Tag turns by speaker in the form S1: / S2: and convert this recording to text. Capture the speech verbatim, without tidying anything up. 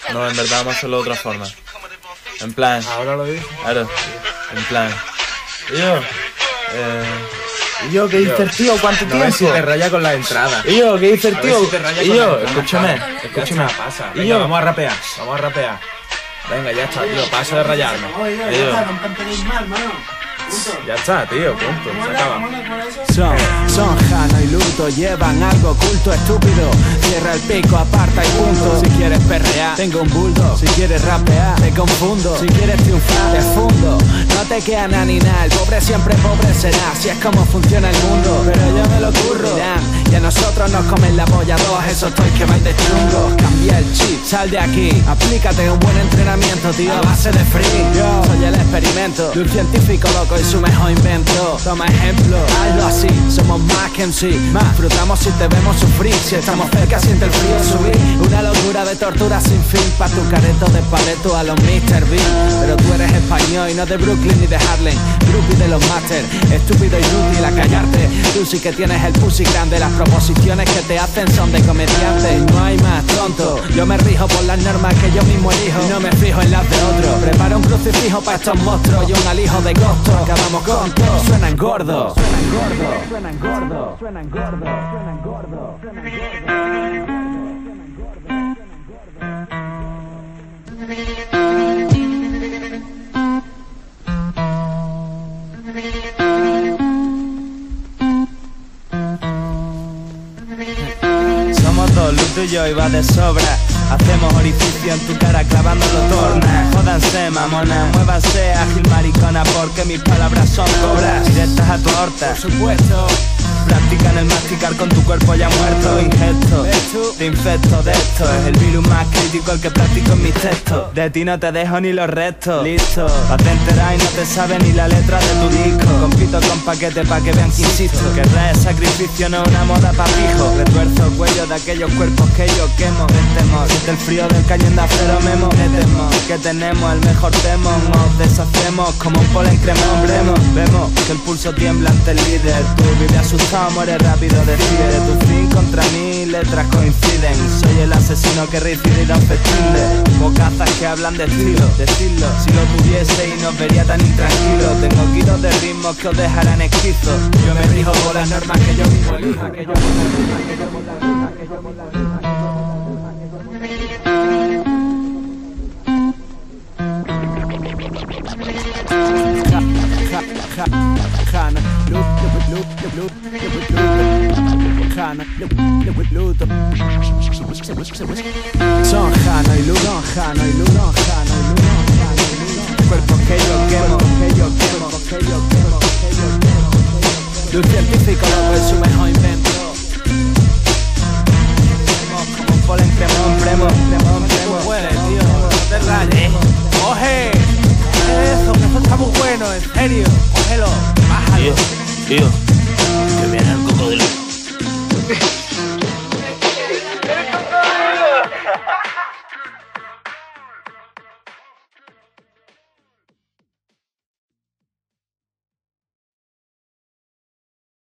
S1: No, en verdad vamos a hacerlo de otra forma. En plan.
S2: Ahora lo dices.
S1: Claro. En plan. Y yo. Eh. ¿Y yo qué dice el tío? ¿Cuánto
S2: No
S1: tiempo?
S2: ves si te raya con la entrada.
S1: ¿Y yo qué dice el
S2: A
S1: tío?
S2: ver si te raya
S1: Y
S2: con
S1: yo,
S2: la entrada.
S1: escúchame,
S2: Ya
S1: escúchame.
S2: está, pasa.
S1: Y
S2: Venga,
S1: yo.
S2: vamos a rapear, vamos a rapear. Venga, ya está, tío, paso de rayarme.
S1: Y yo.
S2: Ya está, tío, punto, se acaba.
S3: Son, son Jano y Luto, llevan algo oculto, estúpido. Cierra el pico, aparta y punto. Si quieres perrear, tengo un bulldog. Si quieres rapear, te confundo. Si quieres triunfar, te fundo. No te queda nada ni nada, el pobre siempre pobre será. Si es como funciona el mundo, pero yo me lo curro. Dirán, y a nosotros nos comen la polla dos, esos toys que vais de chungos. Cambia el chip, sal de aquí, aplícate un buen entrenamiento, tío, a base de free. Yo soy el experimento de un científico loco y su mejor invento. Toma ejemplo, hazlo así, somos más que en sí. Más disfrutamos si te vemos sufrir. Si estamos cerca siente el frío subir. Una locura de tortura sin fin, pa' tu careto de paleto a los mister Bean. Pero tú eres español y no de Brooklyn ni de Harlem. Groupie de los Masters, estúpido y inútil a callarte. Tú sí que tienes el pussy grande, las proposiciones que te hacen son de comediante. Y no hay más tonto, yo me rijo por las normas que yo mismo elijo y no me fijo en las de otro. Prepara un crucifijo pa' estos monstruos y un alijo de costo. Acabamos con todo, suenan gordos. Suenan gordos, suenan gordos, suenan gordos, suenan gordos, suenan gordos.
S4: Somos dos, Luto y yo, y va de sobra. Hacemos orificio en tu cara clavándolo torna. Jódanse, mamona, muévanse, ágil maricona, porque mis palabras son cobras directas a tu horta.
S3: Por supuesto.
S4: Practican el masticar con tu cuerpo ya muerto. Ingesto, te infecto de esto. Es el virus más crítico el que practico en mis textos. De ti no te dejo ni los restos. Listo, pa' te enterar y no te sabe ni la letra de tu disco. Compito con paquete pa' que vean que insisto. Que el sacrificio no es una moda pa' pijo. Retuerzo cuello de aquellos cuerpos que yo quemo. De temor, siente el frío del cañón de acero memo. De temor, que tenemos el mejor temor. Nos deshacemos como un polen cremón. Vemos, vemos que el pulso tiembla ante el líder. Tú vives asustado, muere rápido, decide. Tu fin contra mí, letras coinciden. Soy el asesino que reincide y da un festín de bocazas que hablan de estilo. Decirlo, si lo tuviese y nos vería tan intranquilo. Tengo kilos de ritmos que os dejarán esquizo. Yo me rijo por las normas que yo mismo elija. Que yo mismo elija, que yo mismo elija, que yo mismo elija.
S3: Jano, Luto, Luto, Luto, Jano, Luto. Son Jano y Luto, son Jano y Luto, son Jano y Luto, son Jano y Luto.
S4: Cuerpos que yo quemo, que yo quemo, que yo quemo, que yo quemo.
S3: De un científico loco es su mejor invento.
S4: Como un polen cremón, premo, cremón,
S3: Tú
S4: premo.
S3: puedes, tío, no te rayes. Coge eso, que eso está muy bueno, en serio. Cógelo, bájalo.
S1: Tío, tío. Que viene el cocodrilo.